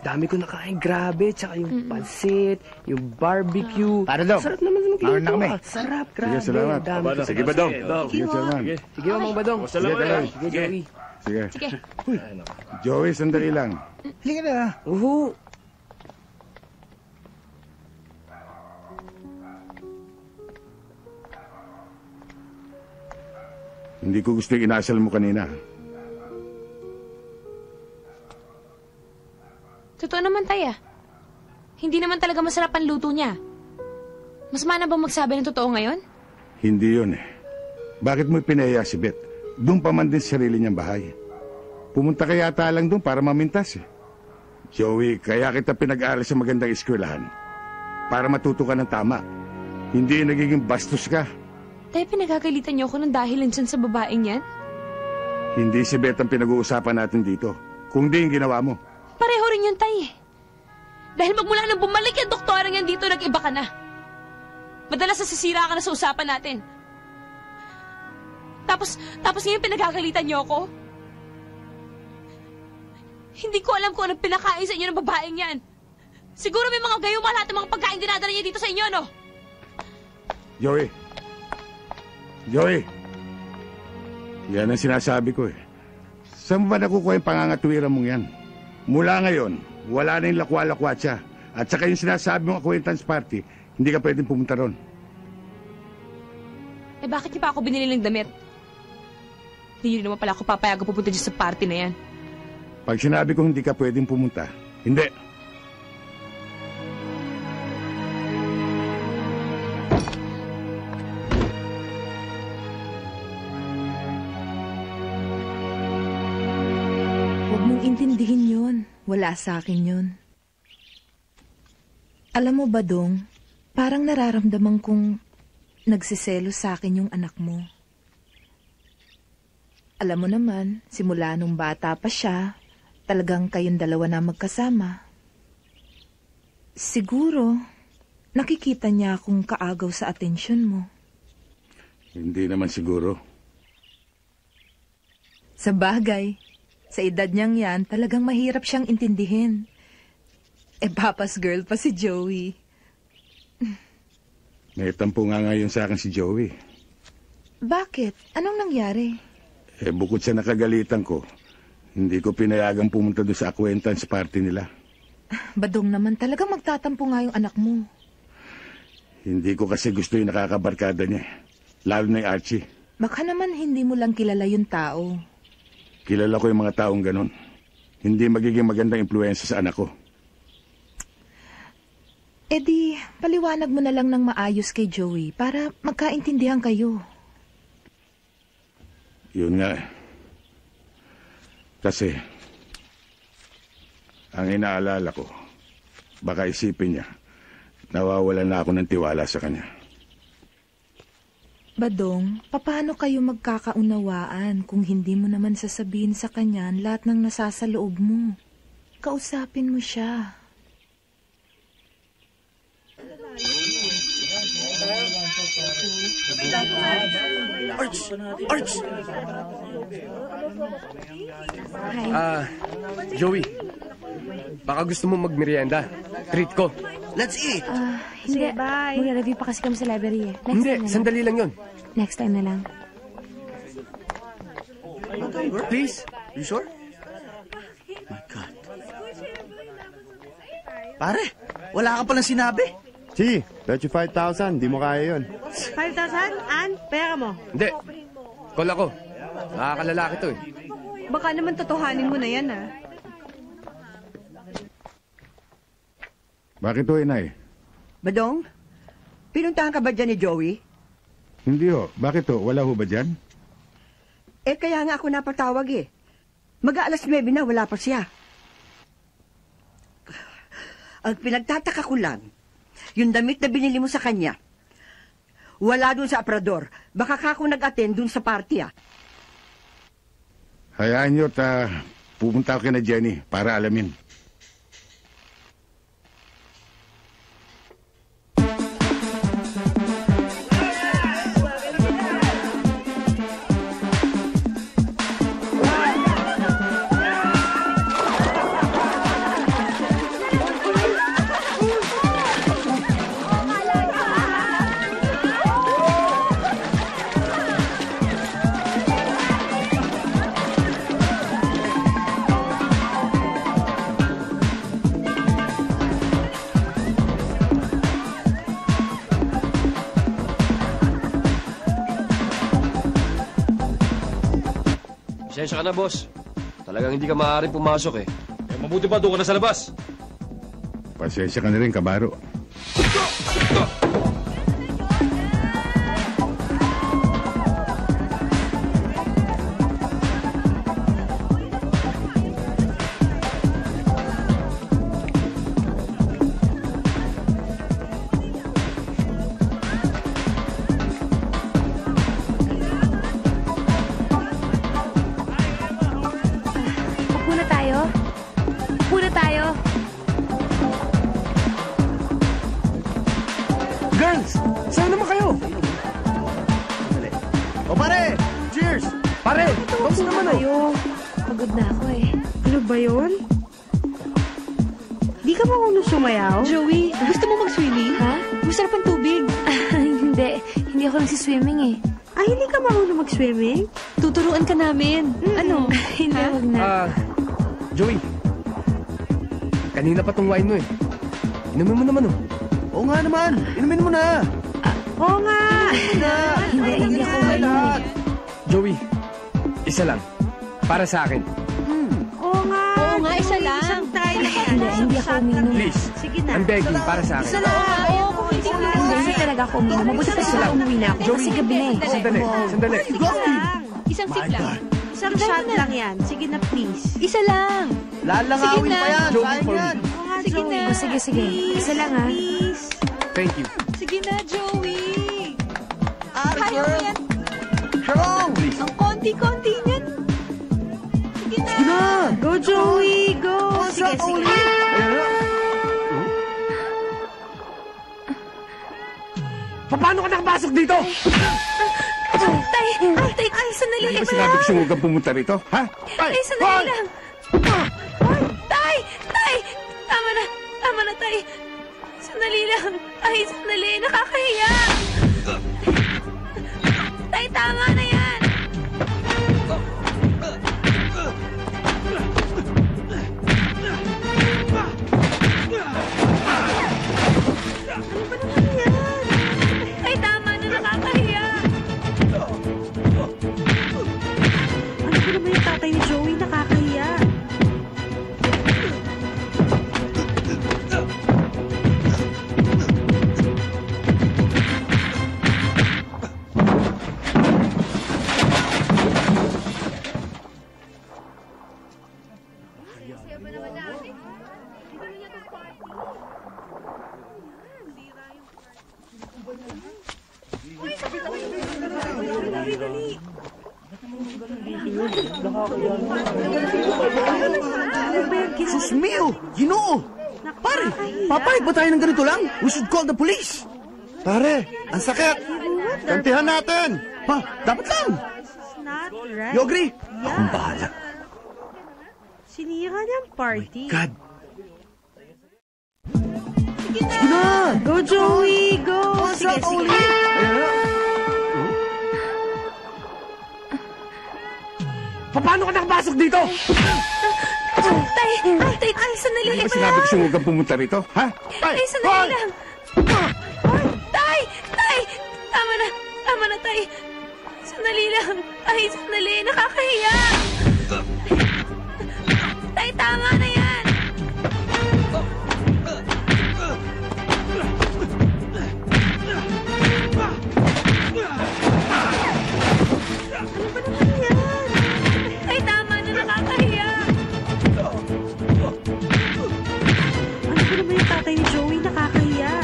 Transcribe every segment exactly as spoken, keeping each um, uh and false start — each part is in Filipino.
Dami ko nakain, grabe. Tsaka yung mm-mm. pansit, yung barbecue. Para daw. Sarap naman ng Maroon na kami. ah. Sarap, grabe. Sige, salamat. Dami. Sige, sige Badong. Sige, Chairman. Sige, Mang Badong. Sige, Tatay. Sige, Joey. Sige. Sige. Uy, Joey, sandali lang. Halika na. Uhu. Hindi ko gusto yung inasal mo kanina. Totoo naman, Tay, ah. Hindi naman talaga masarap ang luto niya. Mas mana bang magsabi ng totoo ngayon? Hindi yun eh. Bakit mo pinaya si Beth? Doon pa man din sa sarili niyang bahay. Pumunta ka yata lang doon para mamintas eh. Joey, kaya kita pinag-aaral sa magandang eskwelahan. Para matuto ka ng tama. Hindi nagiging bastos ka. Tay, pinagkakalitan niyo ako ng dahilan dyan sa babaeng yan? Hindi si Beth ang pinag-uusapan natin dito. Kung di yung ginawa mo. Pareho rin yun, Tay. Dahil magmula nang bumalik yung doktorang yan dito, nag-iba ka na. Madalas nasisira ka na sa usapan natin. Tapos, tapos ngayon pinagkakalitan niyo ako? Hindi ko alam kung anong pinakain sa inyo ng babaeng yan. Siguro may mga gayuma lahat ng mga pagkain dinadala niya dito sa inyo, no? Joey. Joey. Yan ang sinasabi ko eh. Saan ba nakukuha yung pangangatwiran mong yan? Mula ngayon, wala na yung lakwa-lakwatsa. At saka yung sinasabi mong acquaintance party, hindi ka pwedeng pumunta ron. Eh bakit niyo pa ako binili ng damit? Hindi niyo naman pala ako papayagan pupunta dyan sa party na yan. Pag sinabi ko hindi ka pwedeng pumunta, hindi. Huwag mong intindihin yun. Wala sa akin yun. Alam mo, Badong, parang nararamdaman kong nagsiselo sa akin yung anak mo. Alam mo naman, simula nung bata pa siya, talagang kayong dalawa na magkasama. Siguro, nakikita niya akong kaagaw sa atensyon mo. Hindi naman siguro. Sa bagay, sa edad niyang yan, talagang mahirap siyang intindihin. Eh, papa's girl pa si Joey. May tampo nga ngayon sa akin si Joey. Bakit? Anong nangyari? Eh, bukod sa nakagalitan ko, hindi ko pinayagang pumunta doon sa acquaintance party nila. Badong naman, talagang magtatampo nga yung anak mo. Hindi ko kasi gusto yung nakakabarkada niya. Lalo na yung Archie. Baka naman hindi mo lang kilala yung tao. Kilala ko yung mga taong ganon. Hindi magiging magandang impluensya sa anak ko. E di, paliwanag mo na lang ng maayos kay Joey para magkaintindihan kayo. Yun nga. Kasi, ang inaalala ko, baka isipin niya, nawawalan na ako ng tiwala sa kanya. Badong, paano kayo magkakaunawaan kung hindi mo naman sasabihin sa kanya lahat ng nasasaloob mo? Kausapin mo siya. Arch! Arch! Ah, uh, Joey. Baka gusto mo magmerienda. Treat ko. Let's eat! Ah, uh, hindi. Bye. Mag-review pa kasi kami sa library eh. Next hindi, time na sandali lang yun. Next time na lang. Please? You sure? My God. Pare, wala ka palang sinabi. Si, thirty-five thousand. Di mo kaya yun. five thousand? An, pera mo. Hindi. Call ako. Nakakalalaki to eh. Baka naman totohanin mo na yan, ha? Bakit ho, inay? Badong, pinuntahan ka ba dyan ni Joey? Hindi ho. Bakit ho? Wala ho ba dyan? Eh, kaya nga ako napatawag eh. Mag-aalas nuwebe na, wala pa siya. Ang pinagtataka ko lang, yung damit na binili mo sa kanya, wala dun sa aparador. Baka ka ako nag-attend dun sa party, ah. Hayaan nyo, ta, pupunta ako kina Jenny para alamin. Pasensya ka na, boss. Talagang hindi ka maaaring pumasok eh. Eh, mabuti pa doon ka na sa labas. Pasensya ka na rin, kabaro. Swimming eh. Ay, hindi ka marunong mag-swimming? Tuturuan ka namin. Mm-mm. Ano? Hindi, wag na. Ah, Joey. Kanina pa tong wine mo eh. Inumin mo naman oh. Oo nga naman. Inumin mo na. Ah, oo nga. Hindi, hindi ako wine. Joey, isa lang. Para sa akin. Hmm. Oo nga. Oo nga, isa lang. Isang tayo. Hindi, hindi ako uminom. Please. Sige na. I'm begging para sa akin. Isa lang. Oo, kung hindi mo Hindi, hindi talaga ako uminom. Mabuti pa sila umuwi na ako. Kasi gabi na eh. Sandali, sandali. Sige lang. Isang sip lang. Isang shot lang yan. Sige na, please. Isa lang. Lalangawin pa yan. Joey, Sayang for me. yan. Oo nga, Sige Joey. na. O, sige, sige. Isa lang ha. Please. Thank you. Sige na, Joey. Ate Kaya mo girl. yan. Shalom. Ang konti-konti niyan. Sige na. Sige na. Go, Joey. Go. Sige, What's up, sige. Oli? Ayan na. Paano ka nakapasok dito? Tay, tay, tay, sandali Hindi lang. ba sinabi ko siyang huwag kang pumunta rito? Ha? Tay, sandali lang. Tay, tay, tama na, tama na, tay. Sandali lang. Ay, sandali, nakakahiya. Tay, tama na yan. Tay, tama na, nakakahiya. Ano ba naman yung tatay ni Joey? Nakakahiya. Jesus mio! Ginoo! Pare, papayag ba tayo ng ganito lang? We should call the police. Pare, ang sakit. Kantihan natin. Ha? Dapat lang. It's not right. You agree? Yeah. Akong bahala. Sinira niya ang party. God. Sige na. Go, Joey. Go. What's Sige, up, sige. Oli? Ayan na. Paano ka nakapasok dito? Tay, tay, tay, sandali Hindi lang. ba sinabi ko siyang huwag kang pumunta rito? Ha? Tay, sandali lang. Tay, tay, tama na, tama na, tay. Sandali lang. Ay, sandali, nakakahiya. Tay, tama na yan. Tay, tama na, nakakahiya. Ano ba naman yung tatay ni Joey? Nakakahiya.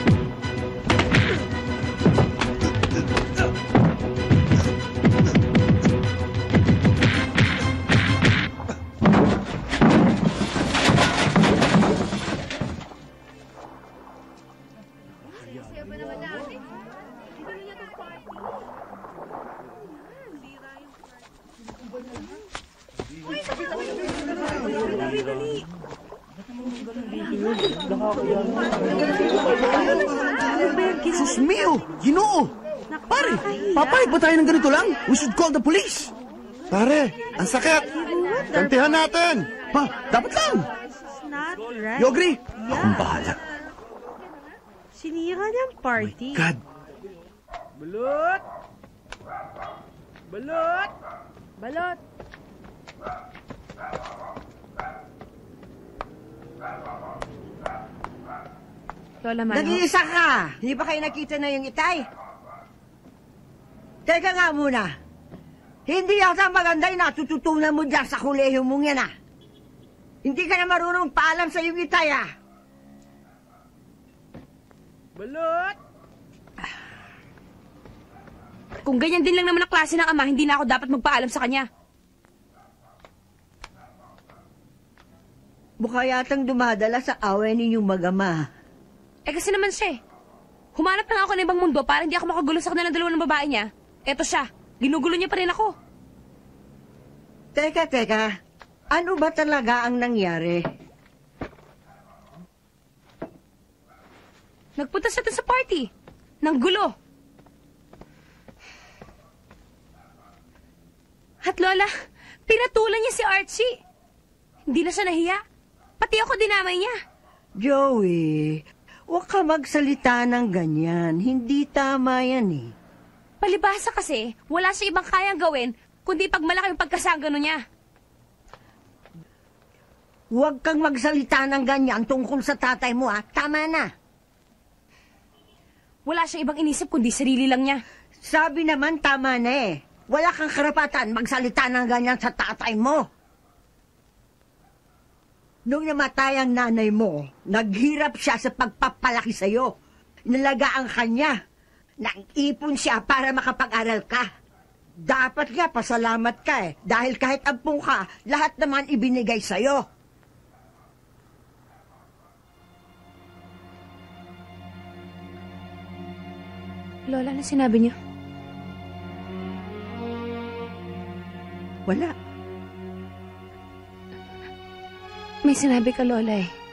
Jesus mio! Ginoo! Pare, papayag ba tayo ng ganito lang? We should call the police. Pare, ang sakit. Kantihan natin. Ha? Dapat lang. It's not right. You agree? Yeah. Akong bahala. Sinira niya ang party. God. Balot! Balot! Balot! Lola Manong. Nag-iisa ka! Hindi ba kayo nakita na yung itay? Teka nga muna. Hindi yata maganda yung natututunan mo dyan sa kuleho mong yan, ah. Hindi ka na marunong paalam sa yung itay, ah. Balot! Kung ganyan din lang naman ang klase ng ama, hindi na ako dapat magpaalam sa kanya. Mukha yatang dumadala sa away ninyong mag-ama. Eh kasi naman siya eh. Humanap na nga ako ng ibang mundo para hindi ako makagulo sa kanilang dalawa ng babae niya. Eto siya, ginugulo niya pa rin ako. Teka, teka. Ano ba talaga ang nangyari? Nagpunta siya dun sa party. Nang gulo. At Lola, pinatulan niya si Archie. Hindi na siya nahiya. Pati ako dinamay niya. Joey, huwag ka magsalita ng ganyan. Hindi tama yan eh. Palibhasa kasi, wala siya ibang kayang gawin, kundi pagmalaki yung pagkasagano niya. Huwag kang magsalita ng ganyan tungkol sa tatay mo, ah. Tama na. Wala siya ibang inisip kundi sarili lang niya. Sabi naman tama na eh. Wala kang karapatan magsalita ng ganyan sa tatay mo. Nung namatay ang nanay mo, naghirap siya sa pagpapalaki sa'yo. Nalagaan ka niya. Nag-ipon siya para makapag-aral ka. Dapat nga pasalamat ka eh. Dahil kahit ampung ka, lahat naman ibinigay sa'yo. Lola, ano sinabi niyo? Wala. May sinabi ka, Lola eh.